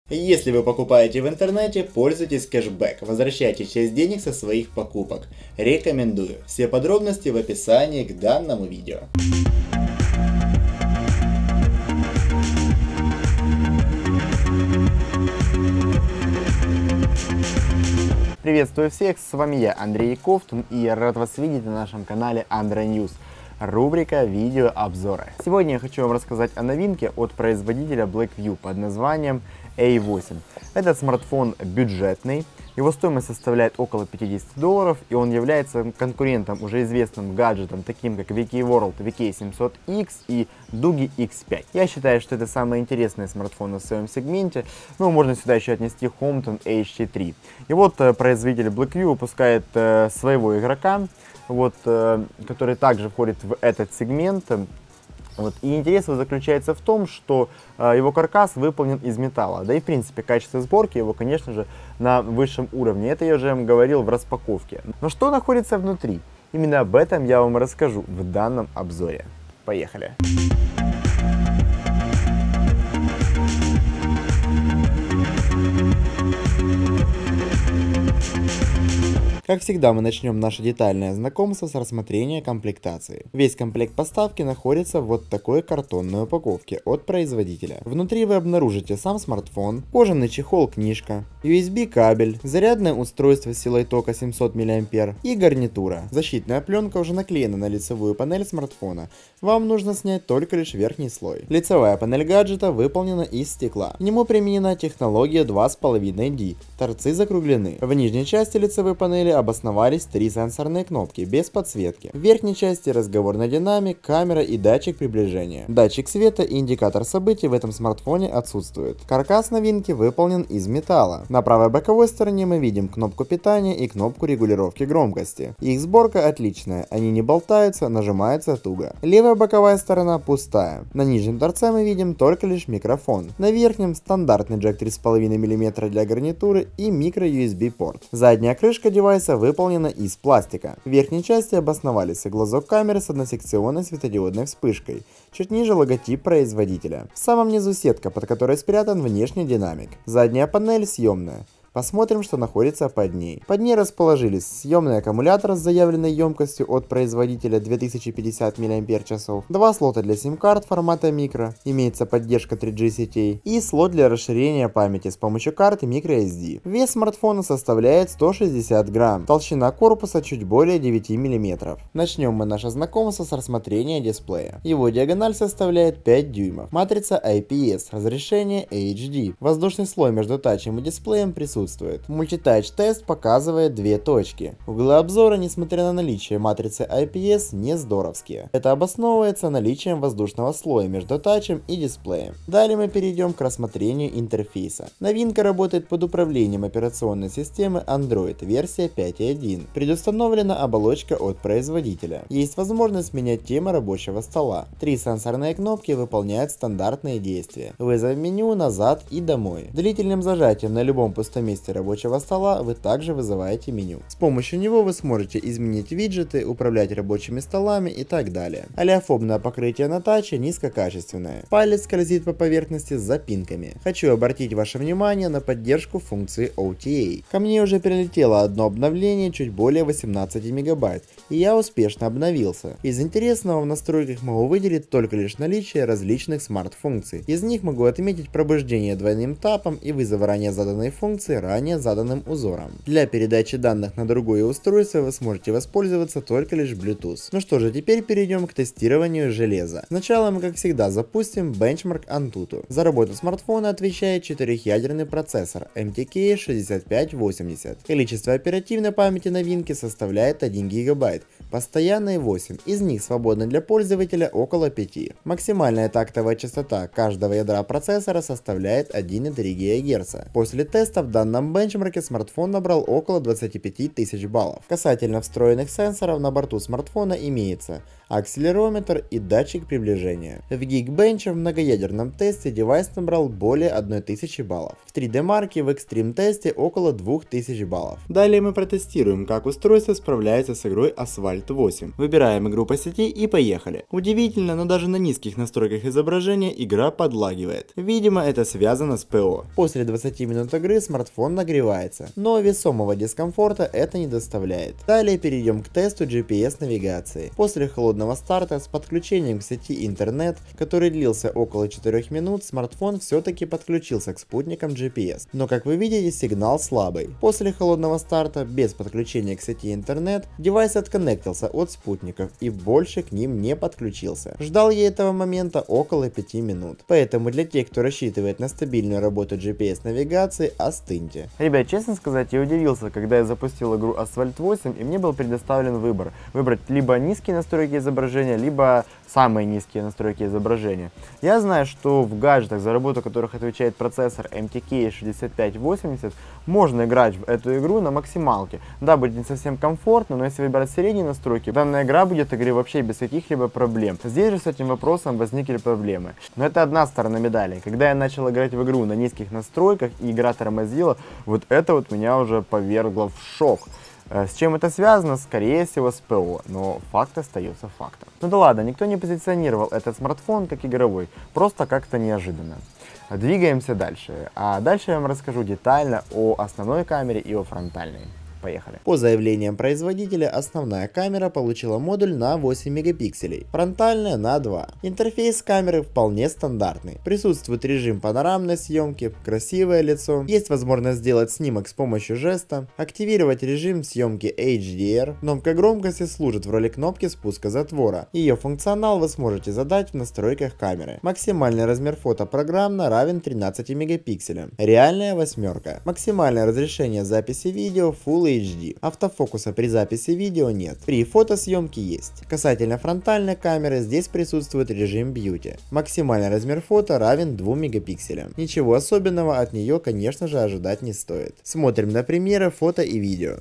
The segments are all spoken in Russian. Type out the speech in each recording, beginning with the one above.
Если вы покупаете в интернете, пользуйтесь кэшбэк, возвращайте часть денег со своих покупок. Рекомендую. Все подробности в описании к данному видео. Приветствую всех, с вами я, Андрей Ковтун, и я рад вас видеть на нашем канале Android News. Рубрика видеообзоры. Сегодня я хочу вам рассказать о новинке от производителя Blackview под названием A8. Этот смартфон бюджетный, его стоимость составляет около $50, и он является конкурентом уже известным гаджетам, таким как VKworld VK700X и Doogee X5. Я считаю, что это самые интересные смартфоны в своем сегменте, но можно сюда еще отнести Hompton HT3. И вот производитель Blackview выпускает своего игрока, который также входит в этот сегмент. И интерес его заключается в том, что его каркас выполнен из металла, да и в принципе качество сборки его, конечно же, на высшем уровне. Это я уже вам говорил в распаковке. Но что находится внутри? Именно об этом я вам расскажу в данном обзоре. Поехали! Как всегда, мы начнем наше детальное знакомство с рассмотрения комплектации. Весь комплект поставки находится в вот такой картонной упаковке от производителя. Внутри вы обнаружите сам смартфон, кожаный чехол-книжка, USB кабель, зарядное устройство с силой тока 700 мА и гарнитура. Защитная пленка уже наклеена на лицевую панель смартфона. Вам нужно снять только лишь верхний слой. Лицевая панель гаджета выполнена из стекла. К нему применена технология 2,5D. Торцы закруглены. В нижней части лицевой панели обосновались 3 сенсорные кнопки без подсветки. В верхней части разговорный динамик, камера и датчик приближения. Датчик света и индикатор событий в этом смартфоне отсутствуют. Каркас новинки выполнен из металла. На правой боковой стороне мы видим кнопку питания и кнопку регулировки громкости. Их сборка отличная, они не болтаются, нажимаются туго. Левая боковая сторона пустая. На нижнем торце мы видим только лишь микрофон. На верхнем стандартный джек 3,5 мм для гарнитуры и micro-USB порт. Задняя крышка девайса выполнена из пластика. В верхней части обосновались глазок камеры с односекционной светодиодной вспышкой. Чуть ниже логотип производителя. В самом низу сетка, под которой спрятан внешний динамик. Задняя панель съемная. Посмотрим, что находится под ней. Под ней расположились съемный аккумулятор с заявленной емкостью от производителя 2050 мАч, 2 слота для сим-карт формата micro, имеется поддержка 3G сетей, и слот для расширения памяти с помощью карты microSD. Вес смартфона составляет 160 грамм, толщина корпуса чуть более 9 мм. Начнем мы наше знакомство с рассмотрения дисплея. Его диагональ составляет 5 дюймов, матрица IPS, разрешение HD, воздушный слой между тачем и дисплеем присутствует. Мультитач-тест показывает 2 точки. Углы обзора, несмотря на наличие матрицы IPS, не здоровские. Это обосновывается наличием воздушного слоя между тачем и дисплеем. Далее мы перейдем к рассмотрению интерфейса. Новинка работает под управлением операционной системы Android, версия 5.1. Предустановлена оболочка от производителя. Есть возможность менять тему рабочего стола. 3 сенсорные кнопки выполняют стандартные действия. Вызов меню, назад и домой. Длительным зажатием на любом пустом месте рабочего стола вы также вызываете меню. С помощью него вы сможете изменить виджеты, управлять рабочими столами и так далее. Олеофобное покрытие на таче низкокачественное. Палец скользит по поверхности с запинками. Хочу обратить ваше внимание на поддержку функции OTA. Ко мне уже прилетело одно обновление чуть более 18 мегабайт, и я успешно обновился. Из интересного в настройках могу выделить только лишь наличие различных смарт-функций. Из них могу отметить пробуждение двойным тапом и вызов ранее заданной функции ранее заданным узором. Для передачи данных на другое устройство вы сможете воспользоваться только лишь Bluetooth. Ну что же, теперь перейдем к тестированию железа. Сначала мы, как всегда, запустим бенчмарк Antutu. За работу смартфона отвечает 4-ядерный процессор MTK 6580. Количество оперативной памяти новинки составляет 1 ГБ, постоянной 8, из них свободно для пользователя около 5. Максимальная тактовая частота каждого ядра процессора составляет 1,3 ГГц. После тестов данного данном бенчмарке смартфон набрал около 25 тысяч баллов. Касательно встроенных сенсоров на борту смартфона имеется акселерометр и датчик приближения. В Geekbench в многоядерном тесте девайс набрал более 1000 баллов. В 3D Mark в Extreme тесте около 2000 баллов. Далее мы протестируем, как устройство справляется с игрой Asphalt 8. Выбираем игру по сети и поехали. Удивительно, но даже на низких настройках изображения игра подлагивает. Видимо, это связано с ПО. После 20 минут игры смартфон нагревается, но весомого дискомфорта это не доставляет. Далее перейдем к тесту GPS навигации. После холодного старта с подключением к сети интернет, который длился около 4 минут, смартфон все-таки подключился к спутникам GPS. Но как вы видите, сигнал слабый. После холодного старта без подключения к сети интернет, девайс отконнектился от спутников и больше к ним не подключился. Ждал я этого момента около 5 минут. Поэтому для тех, кто рассчитывает на стабильную работу GPS навигации, остыньте. Ребят, честно сказать, я удивился, когда я запустил игру Asphalt 8 и мне был предоставлен выбор. Выбрать либо низкие настройки изображения, либо самые низкие настройки изображения. Я знаю, что в гаджетах, за работу которых отвечает процессор MTK 6580, можно играть в эту игру на максималке. Да, будет не совсем комфортно, но если выбирать средние настройки, данная игра будет играть вообще без каких-либо проблем. Здесь же с этим вопросом возникли проблемы. Но это одна сторона медали. Когда я начал играть в игру на низких настройках и игра тормозила, вот это вот меня уже повергло в шок. С чем это связано? Скорее всего с ПО, но факт остается фактом. Ну да ладно, никто не позиционировал этот смартфон как игровой, просто как-то неожиданно. Двигаемся дальше. А дальше я вам расскажу детально о основной камере и о фронтальной. Поехали. По заявлениям производителя, основная камера получила модуль на 8 мегапикселей, фронтальная на 2. Интерфейс камеры вполне стандартный. Присутствует режим панорамной съемки, красивое лицо, есть возможность сделать снимок с помощью жеста, активировать режим съемки HDR. Кнопка громкости служит в роли кнопки спуска затвора. Ее функционал вы сможете задать в настройках камеры. Максимальный размер фото программно равен 13 мегапикселям. Реальная восьмерка. Максимальное разрешение записи видео Full HD. Автофокуса при записи видео нет. При фотосъемке есть. Касательно фронтальной камеры, здесь присутствует режим Beauty. Максимальный размер фото равен 2 мегапикселям. Ничего особенного от нее, конечно же, ожидать не стоит. Смотрим на примеры фото и видео.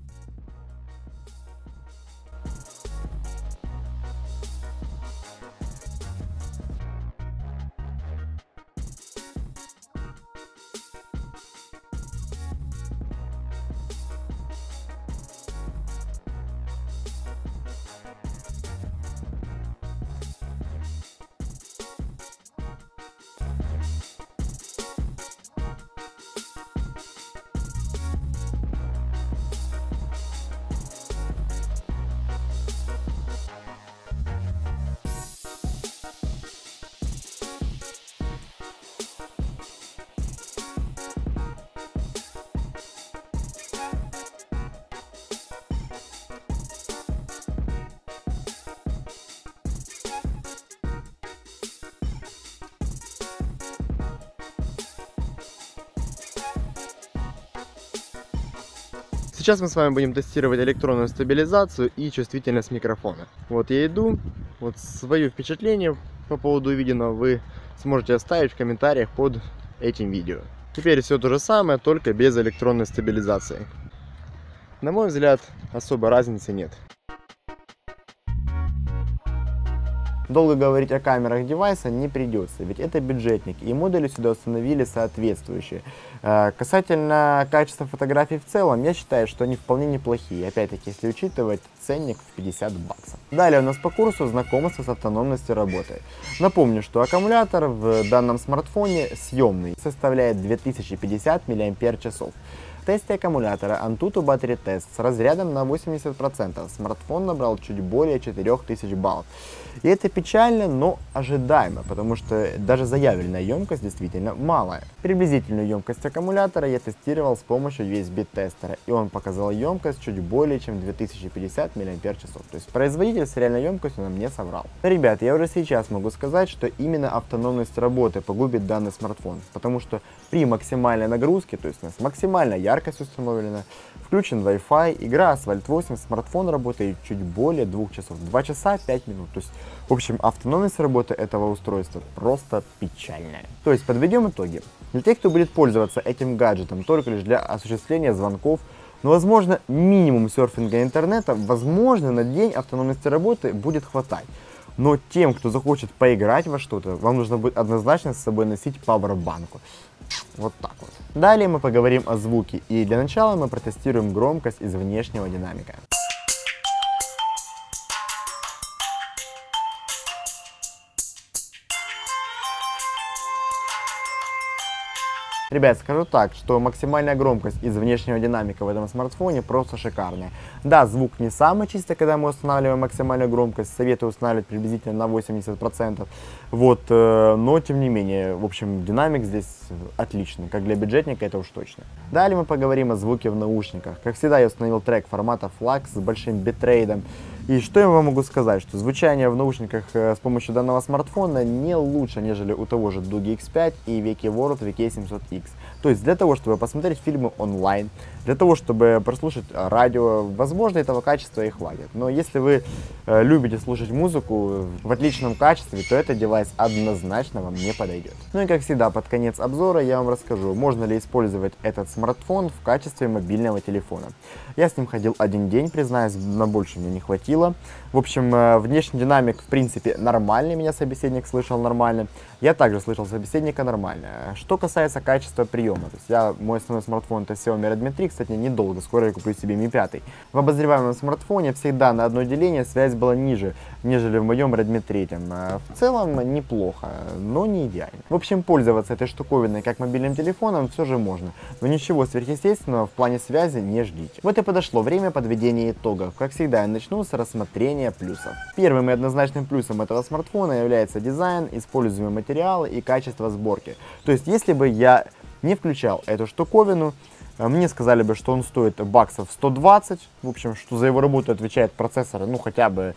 Сейчас мы с вами будем тестировать электронную стабилизацию и чувствительность микрофона. Вот я иду, вот свое впечатление по поводу увиденного вы сможете оставить в комментариях под этим видео. Теперь все то же самое, только без электронной стабилизации. На мой взгляд, особой разницы нет. Долго говорить о камерах девайса не придется, ведь это бюджетник, и модули сюда установили соответствующие. Касательно качества фотографий в целом, я считаю, что они вполне неплохие, опять-таки, если учитывать ценник в 50 баксов. Далее у нас по курсу знакомство с автономностью работы. Напомню, что аккумулятор в данном смартфоне съемный, составляет 2050 мАч. В тесте аккумулятора Antutu Battery Test с разрядом на 80% смартфон набрал чуть более 4000 баллов. И это печально, но ожидаемо, потому что даже заявленная емкость действительно малая. Приблизительную емкость аккумулятора я тестировал с помощью USB-тестера, и он показал емкость чуть более чем 2050 мАч. То есть производитель с реальной емкостью нам не соврал. Но, ребят, я уже сейчас могу сказать, что именно автономность работы погубит данный смартфон, потому что при максимальной нагрузке, то есть у нас максимальная яркость установлена, включен Wi-Fi, игра Asphalt 8, смартфон работает чуть более 2 часов, 2 часа 5 минут. То есть, в общем, автономность работы этого устройства просто печальная. То есть, подведем итоги. Для тех, кто будет пользоваться этим гаджетом только лишь для осуществления звонков, но, возможно, минимум серфинга интернета, возможно, на день автономности работы будет хватать. Но тем, кто захочет поиграть во что-то, вам нужно будет однозначно с собой носить пауэрбанку. Вот так вот. Далее мы поговорим о звуке, и для начала мы протестируем громкость из внешнего динамика. Ребят, скажу так, что максимальная громкость из внешнего динамика в этом смартфоне просто шикарная. Да, звук не самый чистый, когда мы устанавливаем максимальную громкость, советую устанавливать приблизительно на 80%. Вот, но тем не менее, в общем, динамик здесь отличный, как для бюджетника это уж точно. Далее мы поговорим о звуке в наушниках. Как всегда, я установил трек формата FLAC с большим битрейдом. И что я вам могу сказать, что звучание в наушниках с помощью данного смартфона не лучше, нежели у того же Doogee X5 и VK World VK700X. То есть для того, чтобы посмотреть фильмы онлайн, для того, чтобы прослушать радио, возможно, этого качества и хватит. Но если вы любите слушать музыку в отличном качестве, то этот девайс однозначно вам не подойдет. Ну и как всегда, под конец обзора я вам расскажу, можно ли использовать этот смартфон в качестве мобильного телефона. Я с ним ходил один день, признаюсь, на больше мне не хватило. В общем, внешний динамик, в принципе, нормальный, меня собеседник слышал нормально. Я также слышал собеседника нормально. Что касается качества приема, то есть мой основной смартфон это Xiaomi Redmi 3, кстати, недолго, скоро я куплю себе Mi 5. В обозреваемом смартфоне всегда на одно деление связь была ниже, нежели в моем Redmi 3. В целом неплохо, но не идеально. В общем, пользоваться этой штуковиной как мобильным телефоном все же можно, но ничего сверхъестественного в плане связи не ждите. Вот и подошло время подведения итогов. Как всегда, я начну с рассмотрения плюсов. Первым и однозначным плюсом этого смартфона является дизайн, используемые материалы и качество сборки. То есть, если бы я не включал эту штуковину, мне сказали бы, что он стоит баксов 120, в общем, что за его работу отвечает процессор, ну, хотя бы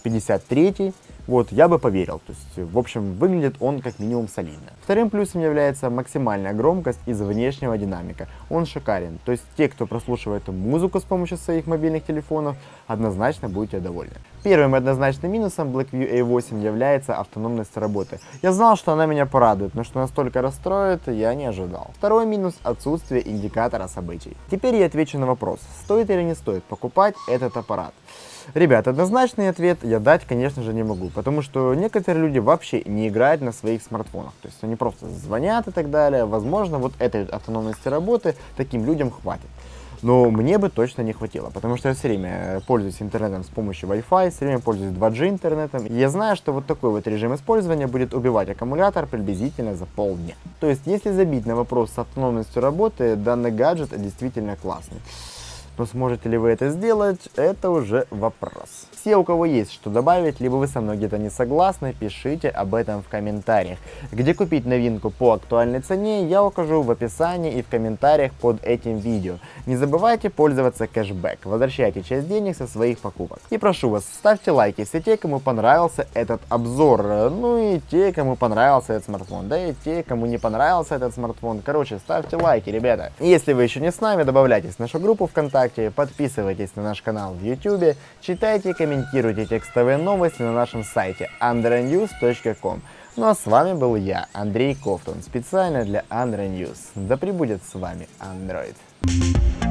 53, вот, я бы поверил. То есть, в общем, выглядит он как минимум солидно. Вторым плюсом является максимальная громкость из внешнего динамика. Он шикарен. То есть, те, кто прослушивает музыку с помощью своих мобильных телефонов, однозначно будете довольны. Первым однозначным минусом Blackview A8 является автономность работы. Я знал, что она меня порадует, но что настолько расстроит, я не ожидал. Второй минус – отсутствие индикатора событий. Теперь я отвечу на вопрос, стоит или не стоит покупать этот аппарат. Ребят, однозначный ответ я дать, конечно же, не могу, потому что некоторые люди вообще не играют на своих смартфонах, то есть они просто звонят и так далее, возможно, вот этой автономности работы таким людям хватит. Но мне бы точно не хватило, потому что я все время пользуюсь интернетом с помощью Wi-Fi, все время пользуюсь 2G интернетом. И я знаю, что вот такой вот режим использования будет убивать аккумулятор приблизительно за полдня. То есть, если забить на вопрос с автономностью работы, данный гаджет действительно классный. Но сможете ли вы это сделать, это уже вопрос. Все, у кого есть что добавить, либо вы со мной где-то не согласны, пишите об этом в комментариях. Где купить новинку по актуальной цене, я укажу в описании и в комментариях под этим видео. Не забывайте пользоваться кэшбэк, возвращайте часть денег со своих покупок. И прошу вас, ставьте лайки все те, кому понравился этот обзор, ну и те, кому понравился этот смартфон, да и те, кому не понравился этот смартфон. Короче, ставьте лайки, ребята. И если вы еще не с нами, добавляйтесь в нашу группу ВКонтакте, подписывайтесь на наш канал в YouTube, читайте и комментируйте текстовые новости на нашем сайте androidnews.com. Ну а с вами был я, Андрей Ковтун, специально для Android News. Да пребудет с вами Android.